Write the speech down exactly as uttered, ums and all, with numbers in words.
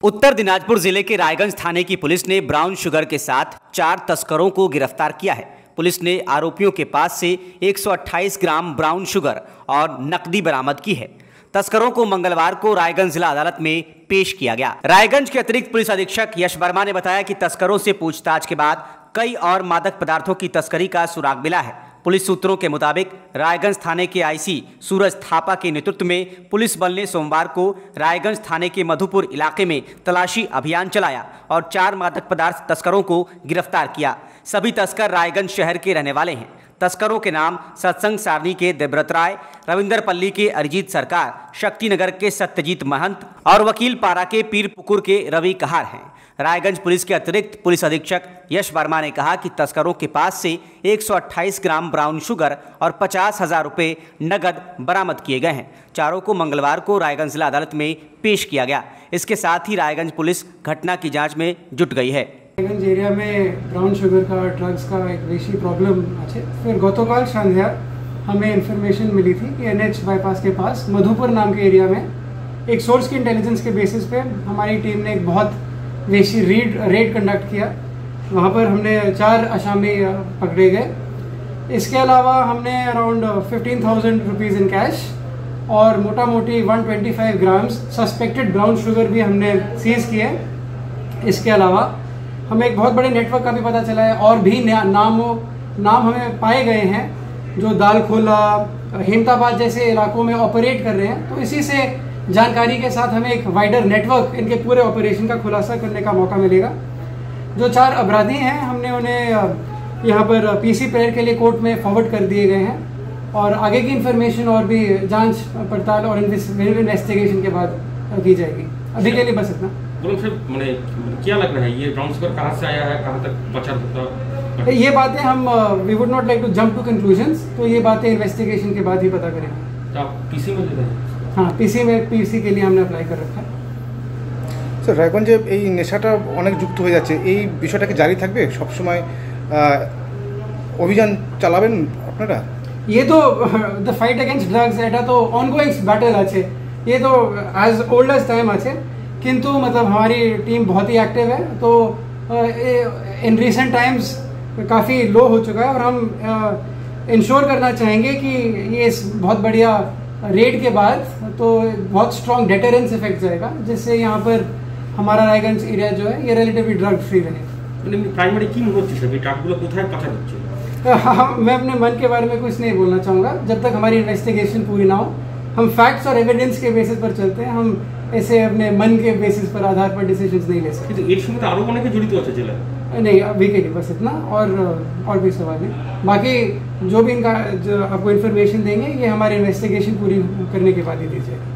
उत्तर दिनाजपुर जिले के रायगंज थाने की पुलिस ने ब्राउन शुगर के साथ चार तस्करों को गिरफ्तार किया है। पुलिस ने आरोपियों के पास से एक सौ अट्ठाईस ग्राम ब्राउन शुगर और नकदी बरामद की है। तस्करों को मंगलवार को रायगंज जिला अदालत में पेश किया गया। रायगंज के अतिरिक्त पुलिस अधीक्षक यश वर्मा ने बताया कि तस्करों से पूछताछ के बाद कई और मादक पदार्थों की तस्करी का सुराग मिला है। पुलिस सूत्रों के मुताबिक रायगंज थाने के आईसी सूरज थापा के नेतृत्व में पुलिस बल ने सोमवार को रायगंज थाने के मधुपुर इलाके में तलाशी अभियान चलाया और चार मादक पदार्थ तस्करों को गिरफ्तार किया। सभी तस्कर रायगंज शहर के रहने वाले हैं। तस्करों के नाम सत्संग सारणी के देवव्रत राय, रविंदरपल्ली के अरिजीत सरकार, शक्तिनगर के सत्यजीत महंत और वकील पारा के पीर पुकुर के रवि कहार हैं। रायगंज पुलिस के अतिरिक्त पुलिस अधीक्षक यश वर्मा ने कहा कि तस्करों के पास से एक सौ अट्ठाईस ग्राम ब्राउन शुगर और पचास हजार रुपये नगद बरामद किए गए हैं। चारों को मंगलवार को रायगंज जिला अदालत में पेश किया गया। इसके साथ ही रायगंज पुलिस घटना की जांच में जुट गई है। रायगंज एरिया में ब्राउन शुगर का ड्रग्स का एक बेशी प्रॉब्लम अच्छे फिर गतकाल सन्ध्या हमें इन्फॉर्मेशन मिली थी कि एनएच बाईपास के पास मधुपुर नाम के एरिया में एक सोर्स की इंटेलिजेंस के बेसिस पे हमारी टीम ने एक बहुत वेशी रीड रेड कंडक्ट किया। वहाँ पर हमने चार असामी पकड़े गए। इसके अलावा हमने around fifteen thousand rupees in cash और मोटा मोटी one twenty five grams suspected brown sugar भी हमने सीज किए। इसके अलावा हमें एक बहुत बड़े नेटवर्क का भी पता चला है और भी नामों नाम हमें पाए गए हैं जो दालखोला, हेमताबाद जैसे इलाकों में ऑपरेट कर रहे हैं। तो इसी से जानकारी के साथ हमें एक वाइडर नेटवर्क इनके पूरे ऑपरेशन का खुलासा करने का मौका मिलेगा। जो चार अपराधी हैं हमने उन्हें यहाँ पर पीसी प्रेयर के लिए कोर्ट में फॉरवर्ड कर दिए गए हैं और आगे की इन्फॉर्मेशन और भी जांच पड़ताल और इन्वेस्टिगेशन के बाद की जाएगी। अभी के लिए बस इतना। क्या लग रहा है ये ब्राउन शुगर कहाँ से आया है, कहाँ तक पहुँचा सकता? ये बातें हम we would not like to jump to conclusions, तो ये बातें इन्वेस्टिगेशन के बाद ही पता करेंगे। तो आप पीसी में दे रहे हैं? हाँ, पीसी में पीसी के लिए हमने अप्लाई कर रखा है। স্যার রায়গঞ্জে এই নেশাটা অনেক যুক্ত হয়ে যাচ্ছে, এই বিষয়টা কি জারি থাকবে সব সময়? অভিযান চালাবেন আপনারা? ये तो द फाइट अगेंस्ट ड्रग्स এটা তো অনগোয়িং ব্যাটল আছে, ये तो एज ओल्ड एज टाइम আছে, किंतु मतलब हमारी टीम बहुत ही एक्टिव है। तो इन रिसेंट टाइम्स काफ़ी लो हो चुका है और हम इंश्योर करना चाहेंगे कि ये इस बहुत बढ़िया रेड के बाद तो बहुत स्ट्रॉन्ग डेटरेंस इफेक्ट जाएगा, जिससे यहाँ पर हमारा रायगंज एरिया जो है ये रिलेटिवली ड्रग फ्री रहे। प्राइमरी की होती है ट्रकগুলো কোথায় পাচার হচ্ছে? मैं अपने मन के बारे में कुछ नहीं बोलना चाहूँगा जब तक हमारी इन्वेस्टिगेशन पूरी ना हो। हम फैक्ट्स और एविडेंस के बेसिस पर चलते हैं, हम ऐसे अपने मन के बेसिस पर आधार पर डिसीजंस नहीं ले सकते। কিন্তু এর সঙ্গে তো আরো অনেকে জড়িত আছে জেলায়। नहीं, अभी के लिए बस इतना और और भी सवाल है। बाकी जो भी इनका जो आपको इन्फॉर्मेशन देंगे ये हमारी इन्वेस्टिगेशन पूरी करने के बाद ही दी जाएगी।